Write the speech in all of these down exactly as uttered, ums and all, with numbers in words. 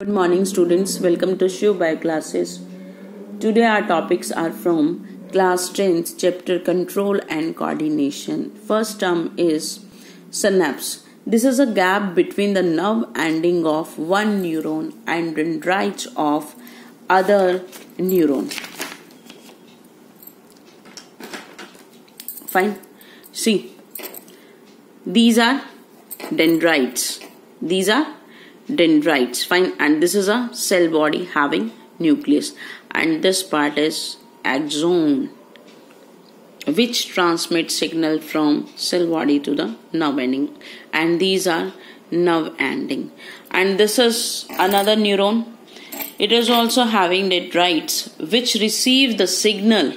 Good morning students, welcome to Shiv Bio classes. Today our topics are from class tenth chapter control and coordination. First term is synapse. This is a gap between the nerve ending of one neuron and dendrites of other neuron. Fine. See, these are dendrites. These are dendrites. Fine. And this is a cell body having nucleus, and this part is axon, which transmits signal from cell body to the nerve ending, and these are nerve ending. And this is another neuron. It is also having dendrites which receive the signal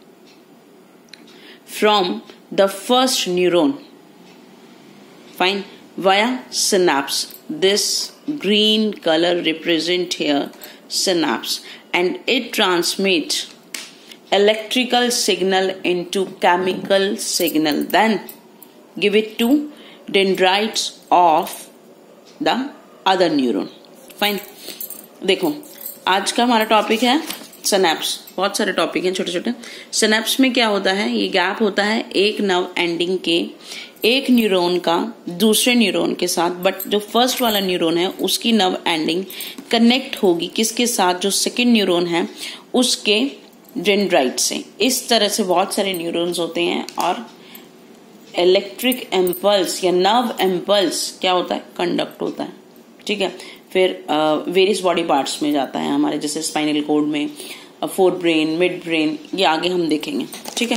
from the first neuron. Fine. Via synapse. This green color represent here synapse, and it transmits electrical signal into chemical signal, then give it to dendrites of the other neuron. Fine. देखो, आज का हमारा topic है synapse. बहुत सारे topic हैं छोटे छोटे. सिनेप्स में क्या होता है? ये गैप होता है एक नर्व एंडिंग के एक न्यूरॉन का दूसरे न्यूरॉन के साथ, बट जो फर्स्ट वाला न्यूरॉन है उसकी नर्व एंडिंग कनेक्ट होगी किसके साथ? जो सेकंड न्यूरॉन है उसके डेंड्राइट से. इस तरह से बहुत सारे न्यूरॉन्स होते हैं, और इलेक्ट्रिक इम्पल्स या नर्व इम्पल्स क्या होता है? कंडक्ट होता है. ठीक है. फिर वेरियस बॉडी पार्ट्स में जाता है हमारे, जैसे स्पाइनल कॉर्ड में, फोर ब्रेन, मिड ब्रेन, ये आगे हम देखेंगे. ठीक है.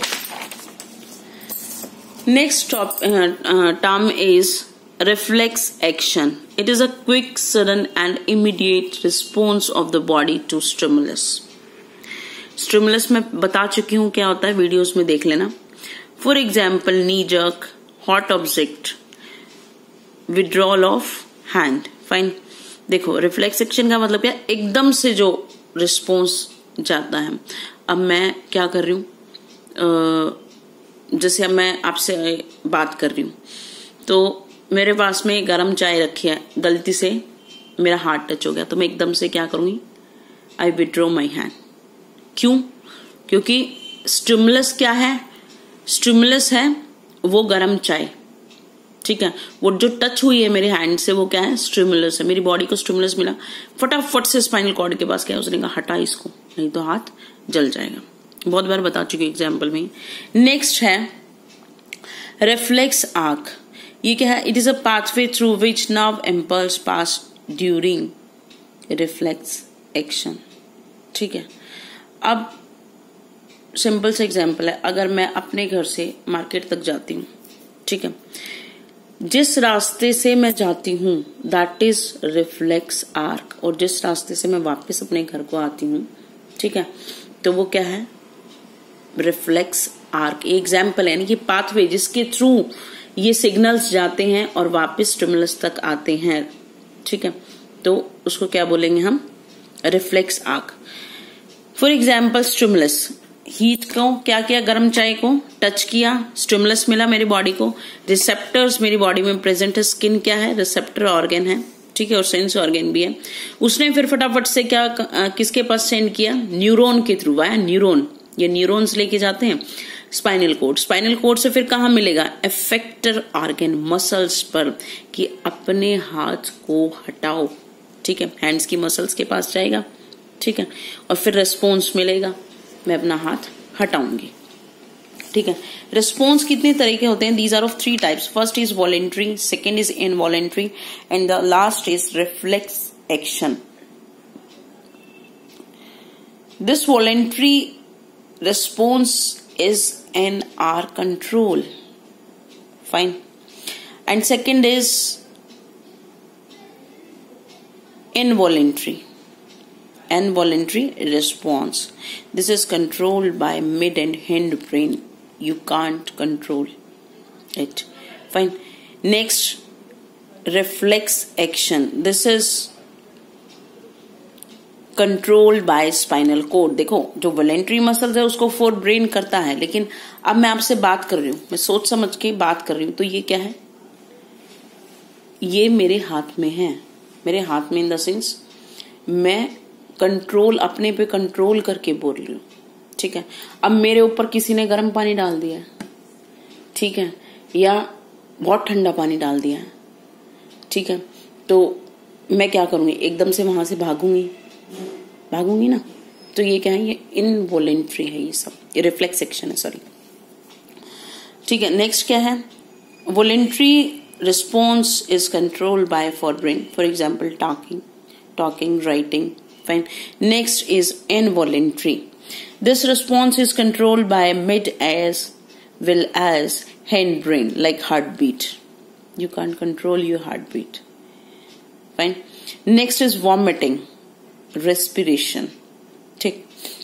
Next top, uh, uh, term is reflex action. It is a quick, sudden and immediate response of the body to stimulus. Stimulus मैं बता चुकी हूँ क्या होता है, वीडियोस में देख लेना. For example, knee jerk, hot object, withdrawal of hand. Fine. देखो, reflex action का मतलब क्या? एकदम से जो response जाता है. अब मैं क्या कर रही हूँ, uh, जैसे अब मैं आपसे बात कर रही हूँ तो मेरे पास में गरम चाय रखी है, गलती से मेरा हाथ टच हो गया, तो मैं एकदम से क्या करूंगी? I withdraw my hand. क्यों? क्योंकि स्टिमुलस क्या है? स्टिमुलस है वो गरम चाय. ठीक है. वो जो टच हुई है मेरे हैंड से वो क्या है? स्टिमुलस है. मेरी बॉडी को स्टिमुलस मिला, फटाफट से स्पाइनल कॉर्ड के पास क्या, उसने कहा हटा इसको, नहीं तो हाथ जल जाएगा. बहुत बार बता चुकी एग्जाम्पल में. नेक्स्ट है रिफ्लेक्स आर्क. ये क्या है? It is a pathway through which nerve impulse pass during reflex action. ठीक है. अब सिंपल सा एग्जाम्पल है, अगर मैं अपने घर से मार्केट तक जाती हूँ, ठीक है, जिस रास्ते से मैं जाती हूँ दैट इज रिफ्लेक्स आर्क, और जिस रास्ते से मैं वापस अपने घर को आती हूँ, ठीक है, तो वो क्या है? Reflex arc. एग्जाम्पल है, यानी कि पाथवे जिसके थ्रू ये सिग्नल्स जाते हैं और वापस स्टिमुलस तक आते हैं. ठीक है. तो उसको क्या बोलेंगे हम? Reflex arc. For example stimulus, heat को क्या किया? गर्म चाय को टच किया, स्टिमुलस मिला मेरी बॉडी को. रिसेप्टर्स मेरी बॉडी में प्रेजेंट है. स्किन क्या है? रिसेप्टर ऑर्गन है. ठीक है. और सेंस ऑर्गन भी है. उसने फिर फटाफट से क्या किसके पास सेंड किया? न्यूरॉन के थ्रू. वाया न्यूरॉन, ये न्यूरॉन्स लेके जाते हैं स्पाइनल कोड. स्पाइनल कोड से फिर कहाँ मिलेगा? इफेक्टर ऑर्गन, मसल्स पर, कि अपने हाथ को हटाओ. ठीक है. हैंड्स की मसल्स के पास जाएगा. ठीक है. और फिर रिस्पॉन्स मिलेगा, मैं अपना हाथ हटाऊंगी. ठीक है. रिस्पॉन्स कितने तरह के होते हैं? These are of three types. First is voluntary, second is involuntary, and the last is reflex action. This voluntary response is in our control. Fine. And second is involuntary. Involuntary response. This is controlled by mid and hind brain. You can't control it. Fine. Next, reflex action. This is controlled by spinal cord. देखो, जो voluntary muscles है उसको fore brain करता है, लेकिन अब मैं आपसे बात कर रही हूँ, मैं सोच समझ के बात कर रही हूँ, तो ये क्या है? ये मेरे हाथ में है. मेरे हाथ में इन द सेंस मैं कंट्रोल अपने पे कंट्रोल करके बोल रही हूँ, ठीक है। अब मेरे ऊपर किसी ने गर्म पानी डाल दिया है, ठीक है, या बहुत ठंडा पानी डाल दिया है, ठीक है, तो मैं क्या करूंगी, एकदम से वहां से भागूंगी भागूंगी ना। तो ये क्या है, ये इनवॉलेंट्री है, ये सब ये रिफ्लेक्स एक्शन है, सॉरी, ठीक है। नेक्स्ट क्या है, voluntary response is controlled by fore brain, for example talking talking writing, fine. Next is involuntary, this response is controlled by mid as well as hand brain, like heartbeat. You can't control your heartbeat, fine. Next is vomiting, respiration, ठीक।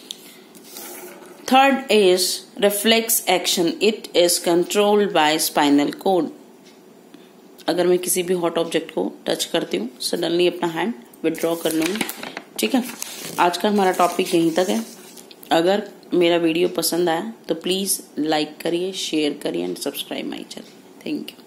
Third is reflex action, it is controlled by spinal cord. अगर मैं किसी भी hot object को touch करती हूँ, suddenly अपना hand withdraw कर लूंगी, ठीक है। आज का हमारा टॉपिक यहीं तक है। अगर मेरा वीडियो पसंद आया तो प्लीज लाइक करिए, शेयर करिए and subscribe my channel. Thank you.